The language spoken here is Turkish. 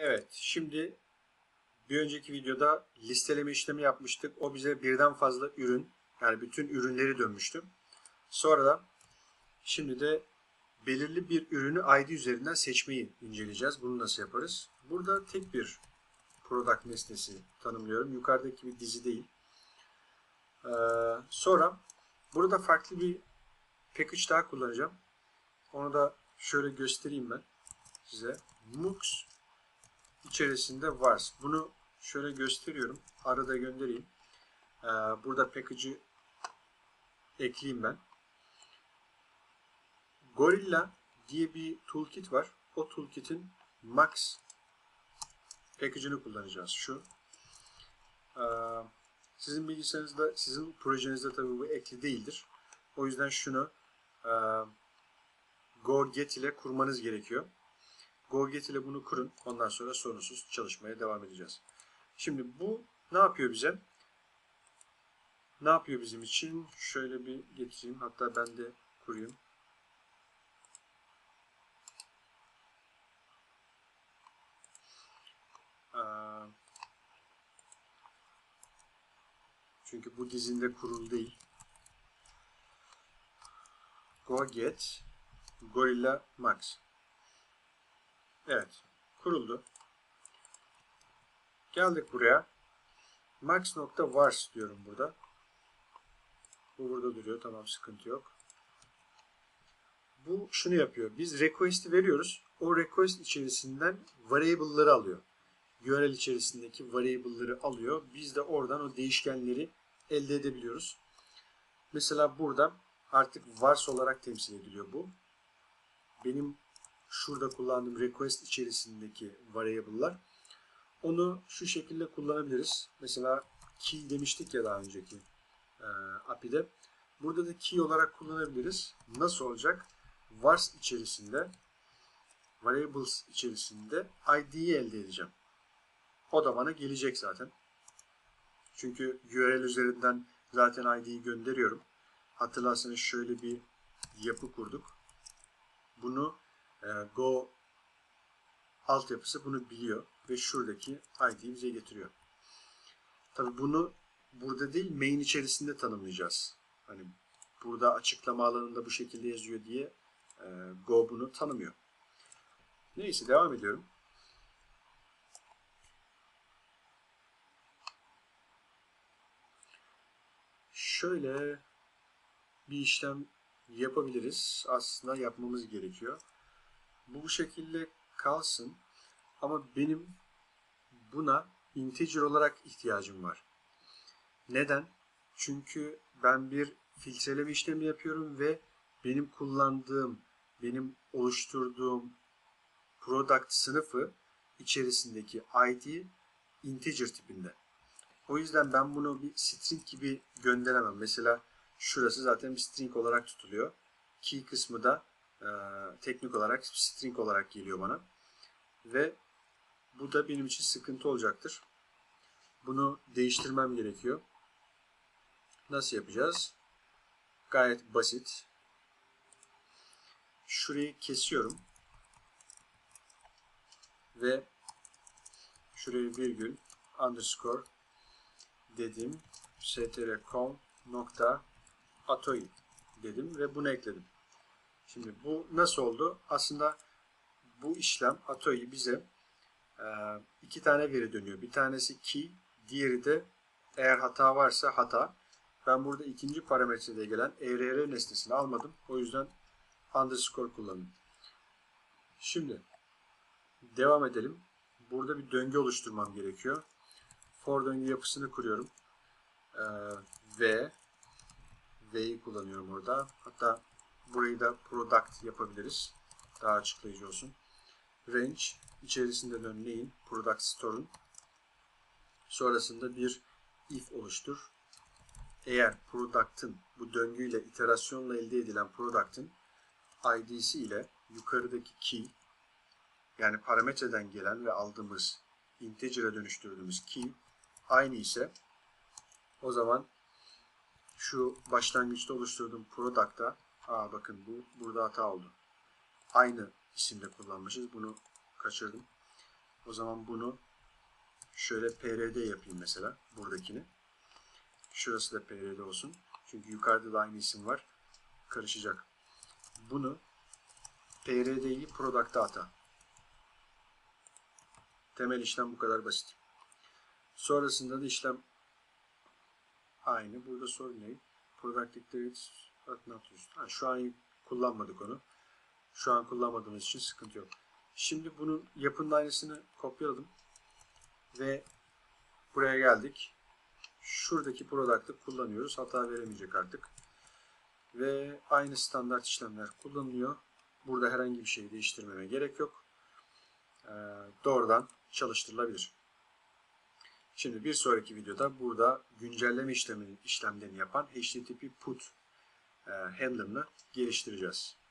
Evet, şimdi bir önceki videoda listeleme işlemi yapmıştık. O bize birden fazla ürün, yani bütün ürünleri dönmüştü. Sonra da şimdi de belirli bir ürünü ID üzerinden seçmeyi inceleyeceğiz. Bunu nasıl yaparız? Burada tek bir product nesnesi tanımlıyorum. Yukarıdaki bir dizi değil. Sonra burada farklı bir package daha kullanacağım. Onu da şöyle göstereyim ben size. Mux içerisinde var. Bunu şöyle gösteriyorum. Arada göndereyim. Burada package'ı ekleyeyim ben. Gorilla diye bir toolkit var. O toolkit'in Max package'ını kullanacağız. Şu. Sizin bilgisayarınızda, sizin projenizde tabii bu ekli değildir. O yüzden şunu GoGet ile kurmanız gerekiyor. GoGet ile bunu kurun. Ondan sonra sorunsuz çalışmaya devam edeceğiz. Şimdi bu ne yapıyor bize? Ne yapıyor bizim için? Şöyle bir getireyim. Hatta ben de kurayım. Çünkü bu dizinde kurulu değil. GoGet Gorilla Max. Evet. Kuruldu. Geldik buraya. Max.vars diyorum burada. Bu burada duruyor. Tamam, sıkıntı yok. Bu şunu yapıyor. Biz request'i veriyoruz. O request içerisinden variable'ları alıyor. URL içerisindeki variable'ları alıyor. Biz de oradan o değişkenleri elde edebiliyoruz. Mesela burada artık vars olarak temsil ediliyor bu. Benim şurada kullandığım request içerisindeki variable'lar. Onu şu şekilde kullanabiliriz. Mesela key demiştik ya daha önceki API'de. Burada da key olarak kullanabiliriz. Nasıl olacak? Vars içerisinde, variables içerisinde ID'yi elde edeceğim. O da bana gelecek zaten. Çünkü URL üzerinden zaten ID'yi gönderiyorum. Hatırlarsanız şöyle bir yapı kurduk. Bunu Go altyapısı bunu biliyor ve şuradaki ID'yi bize getiriyor. Tabii bunu burada değil, main içerisinde tanımlayacağız. Hani burada açıklama alanında bu şekilde yazıyor diye Go bunu tanımıyor. Neyse, devam ediyorum. Şöyle bir işlem yapabiliriz. Aslında yapmamız gerekiyor. Bu şekilde kalsın. Ama benim buna integer olarak ihtiyacım var. Neden? Çünkü ben bir filtreleme işlemi yapıyorum ve benim kullandığım, benim oluşturduğum product sınıfı içerisindeki ID integer tipinde. O yüzden ben bunu bir string gibi gönderemem. Mesela şurası zaten bir string olarak tutuluyor. Key kısmı da teknik olarak string olarak geliyor bana. Ve bu da benim için sıkıntı olacaktır. Bunu değiştirmem gerekiyor. Nasıl yapacağız? Gayet basit. Şurayı kesiyorum. Ve şuraya virgül underscore dedim. strcom.atoi dedim ve bunu ekledim. Şimdi bu nasıl oldu? Aslında bu işlem atoi bize iki tane veri dönüyor. Bir tanesi key, diğeri de eğer hata varsa hata. Ben burada ikinci parametrede gelen err nesnesini almadım. O yüzden underscore kullandım. Şimdi devam edelim. Burada bir döngü oluşturmam gerekiyor. For döngü yapısını kuruyorum. V'yi kullanıyorum orada. Hatta burayı da product yapabiliriz. Daha açıklayıcı olsun. Range içerisinde örneğin product store'un sonrasında bir if oluştur. Eğer product'ın bu döngüyle iterasyonla elde edilen product'ın id'si ile yukarıdaki key, yani parametreden gelen ve aldığımız integer'e dönüştürdüğümüz key aynı ise o zaman şu başlangıçta oluşturduğum product'a bakın bu burada hata oldu. Aynı isimde kullanmışız. Bunu kaçırdım. O zaman bunu şöyle PRD yapayım mesela, buradakini. Şurası da PRD olsun. Çünkü yukarıda da aynı isim var. Karışacak. Bunu PRD'yi product'a ata. Temel işlem bu kadar basit. Sonrasında da işlem aynı. Burada sorun ne? Product declared not used. Şu an kullanmadık onu. Şu an kullanmadığımız için sıkıntı yok. Şimdi bunun yapının aynısını kopyaladım. Ve buraya geldik. Şuradaki product'ı kullanıyoruz. Hata veremeyecek artık. Ve aynı standart işlemler kullanılıyor. Burada herhangi bir şey değiştirmeme gerek yok. Doğrudan çalıştırılabilir. Şimdi bir sonraki videoda burada güncelleme işlemlerini yapan HTTP put handler'ını geliştireceğiz.